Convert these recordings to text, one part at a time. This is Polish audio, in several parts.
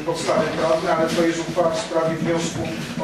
podstawy prawne, ale to jest uchwała w sprawie wniosku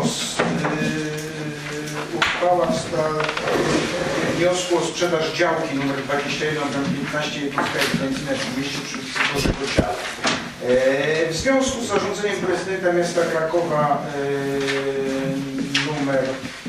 o sprzedaż działki nr 21 15 Ewidencyjna 30 przy ulicy Bożego Ciała. W związku z zarządzeniem prezydenta miasta Krakowa numer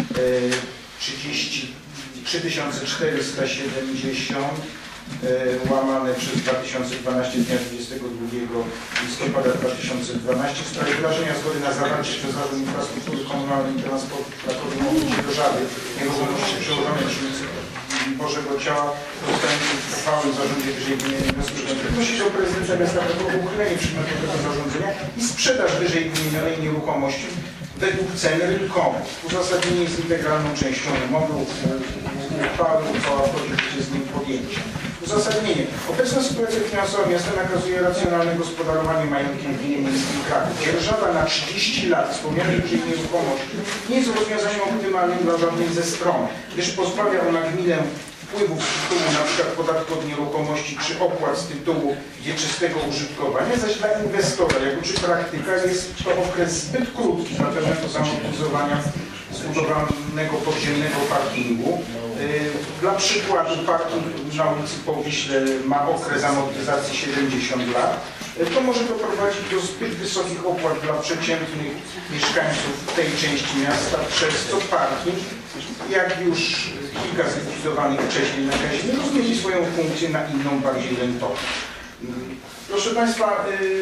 3470 łamane przez 2012 dnia 22 listopada 2012 w sprawie wyrażenia zgody na zawarcie przez Zarząd Infrastruktury Komunalnej i Transportu w Krakowie umowy dzierżawy nieruchomości przełożonej przy ulicy Bożego Ciała zostającej uchwały w zarządzie wyżej wymienionego inwestycji. Prosi do prezydenta miasta Krakowa o uchylenie przedmiotowego zarządzenia i sprzedaż wyżej wymienionej nieruchomości według cen rynkowych. Uzasadnienie jest integralną częścią umowy uchwały, uchwała wchodzi w życie z nim podjęcia. Uzasadnienie. Obecna sytuacja finansowa miasta nakazuje racjonalne gospodarowanie majątkiem gminy miejskiej Kraków. Dzierżawa na 30 lat wspomnianej wyżej nieruchomości nie jest rozwiązaniem optymalnym dla żadnej ze stron, gdyż pozbawia ona gminę wpływów z tytułu np. podatku od nieruchomości czy opłat z tytułu wieczystego użytkowania, zaś dla inwestora, jak uczy praktyka, jest to okres zbyt krótki dla pełnego zamortyzowania zbudowanego podziemnego parkingu. Dla przykładu parking na ulicy Powiśle ma okres amortyzacji 70 lat. To może doprowadzić do zbyt wysokich opłat dla przeciętnych mieszkańców tej części miasta, przez co parking, jak już kilka zlikwidowanych wcześniej na Kazimierzu, zmieni swoją funkcję na inną, bardziej rentowną. Proszę Państwa,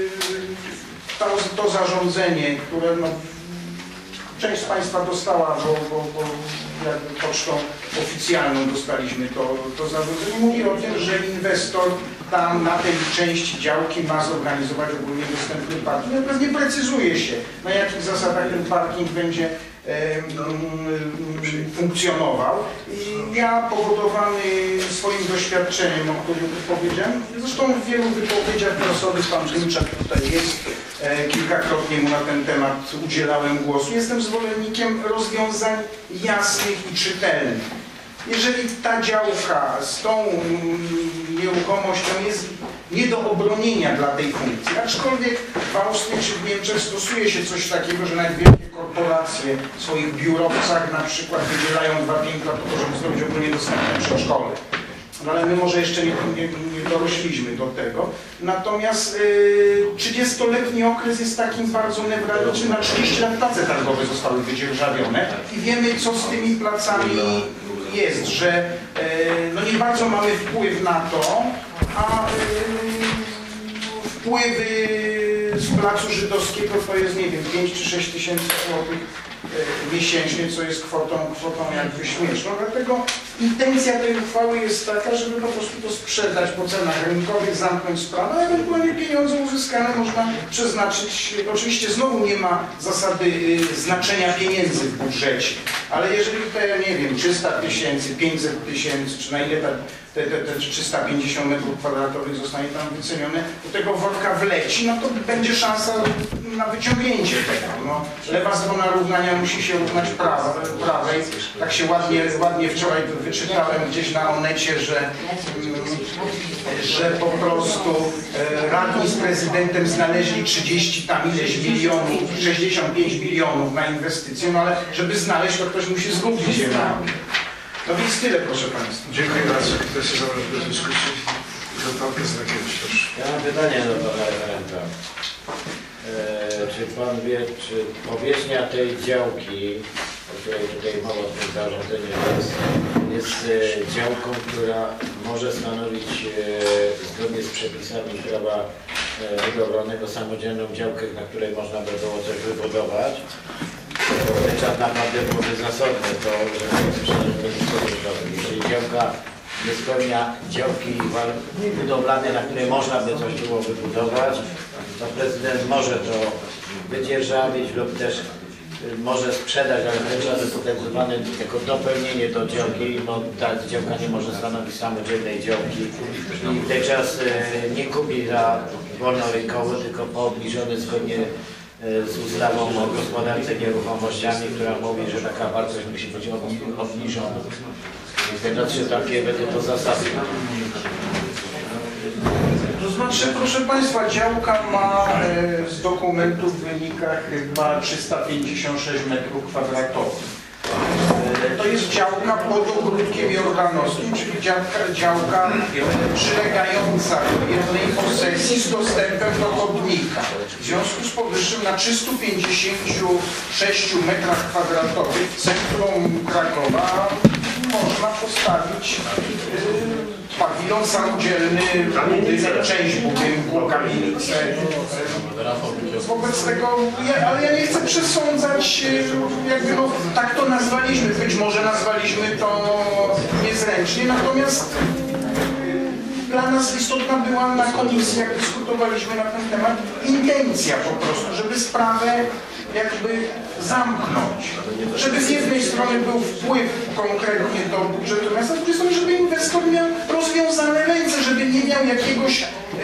to zarządzenie, które część z Państwa dostała, bo jakby pocztą oficjalną dostaliśmy to zarządzenie, mówi o tym, że inwestor tam na tej części działki ma zorganizować ogólnie dostępny parking. Natomiast nie precyzuje się, na jakich zasadach ten parking będzie funkcjonował. I ja powodowany swoim doświadczeniem, o którym powiedziałem, zresztą w wielu wypowiedziach prasowych, pan Klimczak tutaj jest, kilkakrotnie mu na ten temat udzielałem głosu. Jestem zwolennikiem rozwiązań jasnych i czytelnych. Jeżeli ta działka z tą nieruchomością jest nie do obronienia dla tej funkcji, aczkolwiek w Austrii czy w Niemczech stosuje się coś takiego, że nawet wielkie korporacje w swoich biurowcach na przykład wydzielają 2 piętra po to, żeby zrobić ogólnie dostępne przedszkole. No ale my może jeszcze nie dorośliśmy do tego. Natomiast 30-letni okres jest takim bardzo newralgicznym. Na 30 lat place targowe zostały wydzierżawione i wiemy, co z tymi placami jest, że no nie bardzo mamy wpływ na to, a wpływy z placu żydowskiego to jest, nie wiem, 5 czy 6 tysięcy złotych miesięcznie, co jest kwotą jakby śmieszną. Dlatego intencja tej uchwały jest taka, żeby po prostu to sprzedać po cenach rynkowych, zamknąć sprawę, a ewentualnie pieniądze uzyskane można przeznaczyć. Oczywiście znowu nie ma zasady znaczenia pieniędzy w budżecie, ale jeżeli te, nie wiem, 300 tysięcy, 500 tysięcy, czy na ile te 350 metrów kwadratowych zostanie tam wycenione, do tego worka wleci, no to będzie szansa na wyciągnięcie tego. No, lewa strona równania musi się równać prawej. Tak się ładnie wczoraj wyczytałem gdzieś na Onecie, że po prostu radni z prezydentem znaleźli 30 tam ileś milionów, 65 milionów na inwestycje, no ale żeby znaleźć, to ktoś musi zgubić je na. No więc tyle, proszę Państwa. Dziękuję bardzo. Kto się zabrał do dyskusji? Zapałkę z jakiegoś też. Ja mam pytanie do Pana Referenta. Czy Pan wie, czy powierzchnia tej działki, o której tutaj mowa w tym zarządzeniu jest działką, która może stanowić zgodnie z przepisami prawa budowlanego samodzielną działkę, na której można by było coś wybudować? Czas naprawdę byłoby zasadne to, że jeżeli działka nie spełnia działki budowlane, na której można by coś było wybudować, to prezydent może to wydzierżawić lub też może sprzedać, ale wtedy to tak zwane jako dopełnienie do działki, bo ta działka nie może stanowić samodzielnej działki i w ten czas nie kupi za wolnorynkowo, tylko po obniżony zgodnie z ustawą o gospodarce nieruchomościami, która mówi, że taka wartość musi być obniżona. I teraz czy takie będzie to zasady? To znaczy, proszę Państwa, działka ma z dokumentu dokumentu wynika chyba 356 m². To jest działka pod ogródkiem jordanowskim, czyli działka przylegająca do jednej posesji z dostępem do chodnika. W związku z powyższym na 356 m² centrum Krakowa można postawić pawilon samodzielny, budynek, część budynku, kamienicę. Wobec tego, ale ja nie chcę przesądzać, jakby no, tak to nazwaliśmy, być może nazwaliśmy to niezręcznie, natomiast dla nas istotna była na komisji, jak dyskutowaliśmy na ten temat, intencja po prostu, żeby sprawę jakby zamknąć. Żeby z jednej strony był wpływ konkretnie do budżetu miasta, z drugiej strony, żeby inwestor miał rozwiązane ręce, żeby nie miał jakiegoś...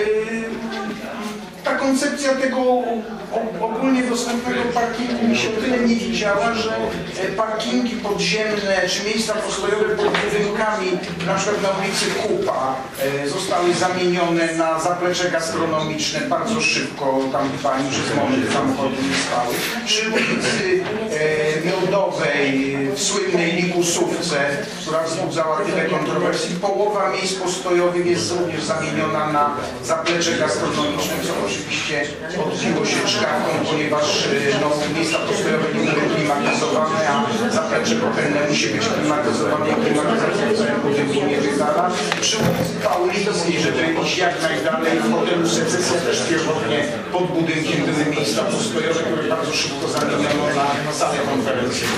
Ta koncepcja tego ogólnie dostępnego parkingu mi się tyle nie widziała, że parkingi podziemne czy miejsca postojowe pod budynkami, na przykład na ulicy Kupa, zostały zamienione na zaplecze gastronomiczne bardzo szybko, tam pani przez moment samochody nie stały. Przy ulicy Miodowej, w słynnej Likusówce, która wzbudzała tyle kontrowersji, połowa miejsc postojowych jest również zamieniona na zaplecze gastronomiczne, co oczywiście odbiło się czkawką, ponieważ no, miejsca postojowe nie były klimatyzowane, a zaplecze pochylne musi być klimatyzowane i klimatyzacja w całym budynku nie wydala. Przy ulicy Paulińskiej, żeby iść jak najdalej, w hotelu Secesja też pierwotnie pod budynkiem były miejsca postojowe, które bardzo szybko zamieniono na salę konferencyjną.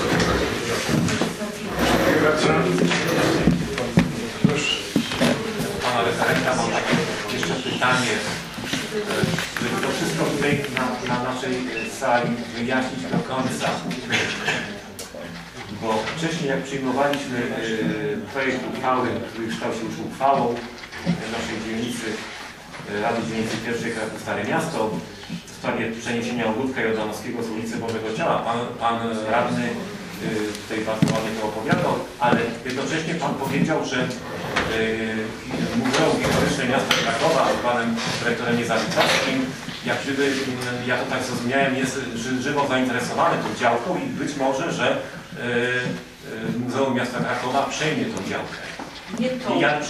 Pana referenta mam takie jeszcze pytanie, żeby to wszystko tutaj na naszej sali wyjaśnić do końca. Bo wcześniej jak przyjmowaliśmy projekt uchwały, który stał się już uchwałą naszej dzielnicy, Rady Dzielnicy Pierwszej Kraków Stare Miasto, w sprawie przeniesienia ogródka jordanowskiego z ulicy Bożego Ciała, pan radny tutaj bardzo ładnie to opowiadał, ale jednocześnie pan powiedział, że Muzeum Historyczne Miasta Krakowa z panem dyrektorem Niezawitkowskim, jak gdyby, ja to tak zrozumiałem, jest żywo zainteresowane tą działką i być może, że Muzeum Miasta Krakowa przejmie tą działkę. Nie tą,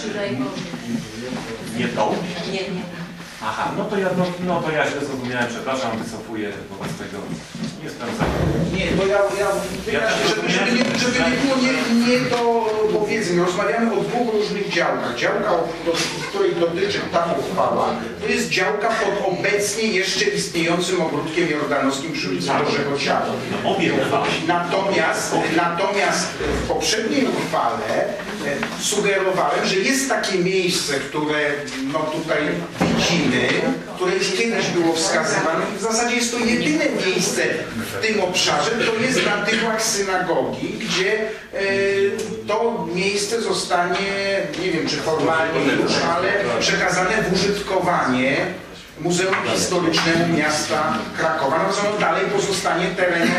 nie tą? Nie. Aha, no to ja źle zrozumiałem, przepraszam, wycofuję wobec tego. Nie sprawdzam. Nie, bo ja żeby nie było nie do powiedzmy, rozmawiamy o dwóch różnych działkach. Działka, której dotyczy ta uchwała, to jest działka pod obecnie jeszcze istniejącym ogródkiem jordanowskim przy ulicy Bożego Ciała. Obie uchwały. Natomiast w poprzedniej uchwale sugerowałem, że jest takie miejsce, które no tutaj widzimy, które kiedyś było wskazywane i w zasadzie jest to jedyne miejsce w tym obszarze, to jest na tyłach synagogi, gdzie to miejsce zostanie, nie wiem czy formalnie już, ale przekazane w użytkowanie Muzeum Historycznemu Miasta Krakowa. No to dalej pozostanie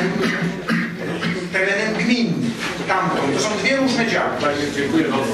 terenem gminnym. Tamtą. To są dwie różne działki. Dziękuję bardzo.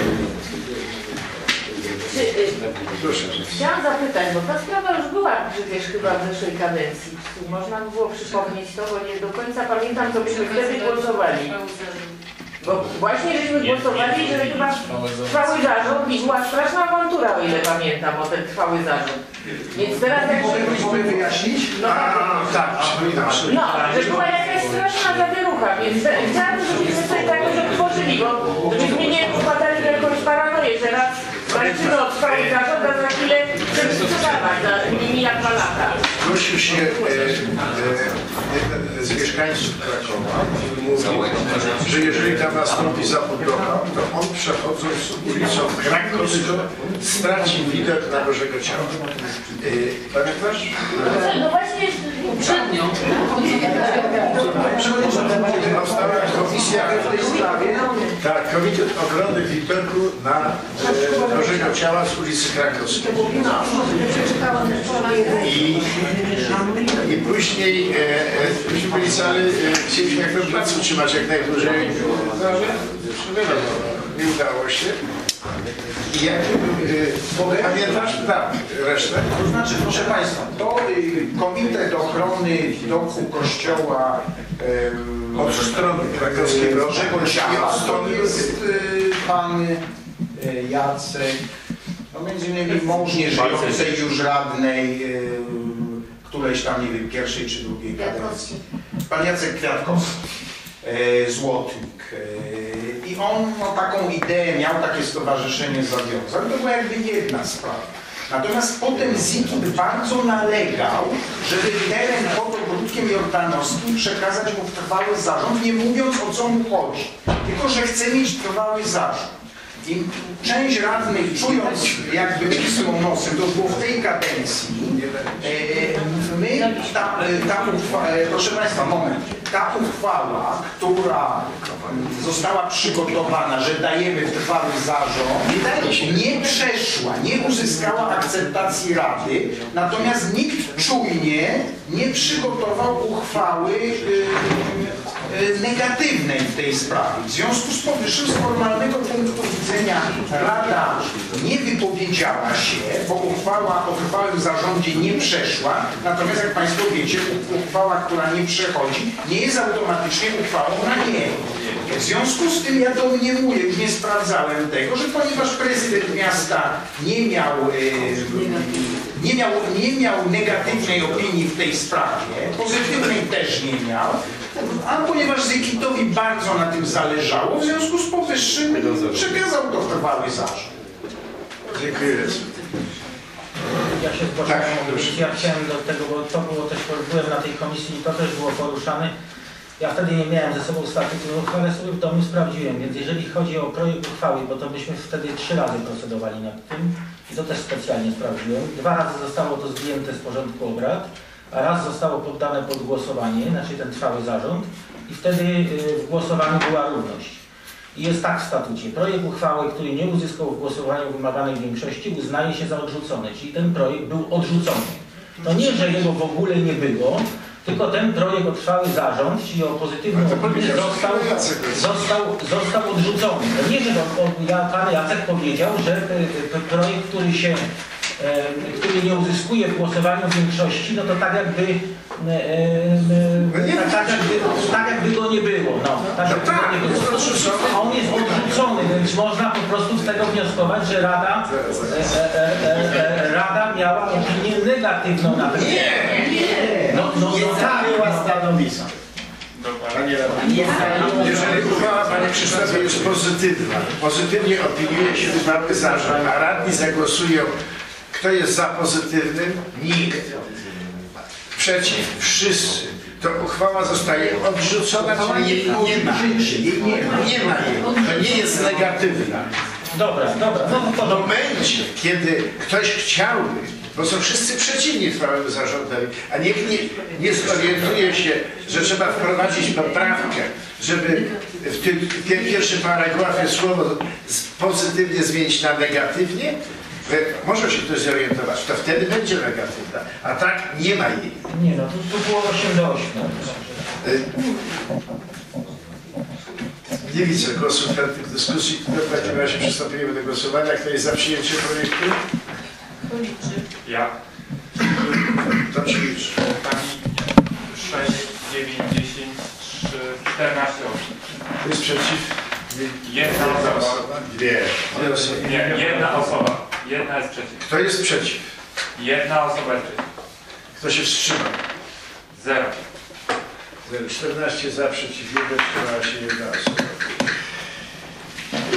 Chciałam zapytać, bo ta sprawa już była przecież chyba w zeszłej kadencji. Można by było przypomnieć to, bo nie do końca pamiętam, co byśmy wtedy głosowali. Bo właśnie żeśmy głosowali, że chyba trwały zarząd i była straszna awantura, o ile pamiętam, o ten trwały zarząd. Więc teraz jak Mogę wyjaśnić? Tak, no, że była jakaś straszna zawierucha, więc chciałam, żebyśmy coś takiego tworzyli, bo żebyśmy nie wpadali w jakąś paranoję, że raz walczymy o trwały zarząd, a za chwilę chcemy sprzedawać za mija 2 lata. Prosił się jeden z mieszkańców Krakowa, mówił, że jeżeli tam nastąpi zabudowa, to on przechodząc ulicą Krakowską straci widok na Bożego Ciała. Pamiętasz? No właśnie przednią. Powstała komisja w tej sprawie. Tak, Komitet Ochrony Widoku na Bożego Ciała z ulicy Krakowskiej. I później byli cali, chcieliśmy jak ten plac utrzymać jak najdłużej. No, nie udało się. I pamiętasz? Tak, resztę? To znaczy, proszę Państwa, to Komitet Ochrony Doku Kościoła Od strony krakowskiego Bożego Ciała, to jest pan Jacek, no między innymi mąż nieżyjącej już radnej, którejś tam, nie wiem, pierwszej czy drugiej kadencji. Pan Jacek Kwiatkowski, Złotnik. I on taką ideę miał, takie stowarzyszenie zawiązał. To była jakby jedna sprawa. Natomiast potem Zikit bardzo nalegał, żeby teren pod ogródkiem jordanowskim przekazać mu w trwały zarząd, nie mówiąc o co mu chodzi, tylko że chce mieć trwały zarząd. I część radnych, czując jakby pismą nosem, to było w tej kadencji, proszę Państwa, moment, ta uchwała, która została przygotowana, że dajemy w trwały zarząd, nie przeszła, nie uzyskała akceptacji Rady, natomiast nikt czujnie nie przygotował uchwały negatywnej w tej sprawie. W związku z powyższym z formalnego punktu widzenia Rada nie wypowiedziała się, bo uchwała o trwałym zarządzie nie przeszła, natomiast jak Państwo wiecie, uchwała, która nie przechodzi, nie jest automatycznie uchwałą na nie. W związku z tym ja domniemuję, już nie sprawdzałem tego, że ponieważ prezydent miasta nie miał negatywnej opinii w tej sprawie, pozytywnej też nie miał, a ponieważ Zikitowi bardzo na tym zależało, w związku z powyższym przekazał to w trwały zarząd. Dziękuję. Ja się zgłaszałem, ja chciałem do tego, bo to było też, byłem na tej komisji i to też było poruszane. Ja wtedy nie miałem ze sobą statutu, ale sobie w domu sprawdziłem, więc jeżeli chodzi o projekt uchwały, bo to myśmy wtedy 3 razy procedowali nad tym i to też specjalnie sprawdziłem. 2 razy zostało to zdjęte z porządku obrad, a raz zostało poddane pod głosowanie, znaczy ten trwały zarząd i wtedy w głosowaniu była równość. I jest tak w statucie. Projekt uchwały, który nie uzyskał w głosowaniu wymaganej większości, uznaje się za odrzucony, czyli ten projekt był odrzucony. To nie, że jego w ogóle nie było, tylko ten projekt o trwały zarząd, czyli o pozytywną opinię został odrzucony. To nie, że pan Jacek powiedział, że projekt, który nie uzyskuje w głosowaniu większości, no to tak jakby go nie było. No, tak jakby go nie było. A on jest odrzucony, więc można po prostu z tego wnioskować, że Rada miała opinię negatywną na ten temat. Tak była stanowiska. Jeżeli uchwała, panie Krzysztofie, jest pozytywna, pozytywnie opiniuje się trwały zarząd, a radni zagłosują, kto jest za pozytywnym? Nikt. Przeciw? Wszyscy. To uchwała zostaje odrzucona, czyli jej nie ma. Nie ma jej. To nie jest negatywna. Dobra. No, w momencie, kiedy ktoś chciałby, bo są wszyscy przeciwni trwałemu zarządowi, a nikt nie zorientuje się, że trzeba wprowadzić poprawkę, żeby w tym pierwszym paragrafie słowo pozytywnie zmienić na negatywnie, może się ktoś zorientować, to wtedy będzie negatywna, a tak nie ma jej. Nie no, tu było 8-8. Nie widzę głosów w dyskusji, w takim razie przystąpimy do głosowania. Kto jest za przyjęciem projektu? Ja. To ci liczy. Pani 6, 9, 10, 3, 14 osób. Kto jest przeciw? Jedna osoba. Dwie osoby. Nie, jedna osoba. Jedna jest przeciw. Kto jest przeciw? Jedna osoba jest przeciw. Kto się wstrzymał? 0. 14 za, przeciw 1, wstrzymała się 1 osoba.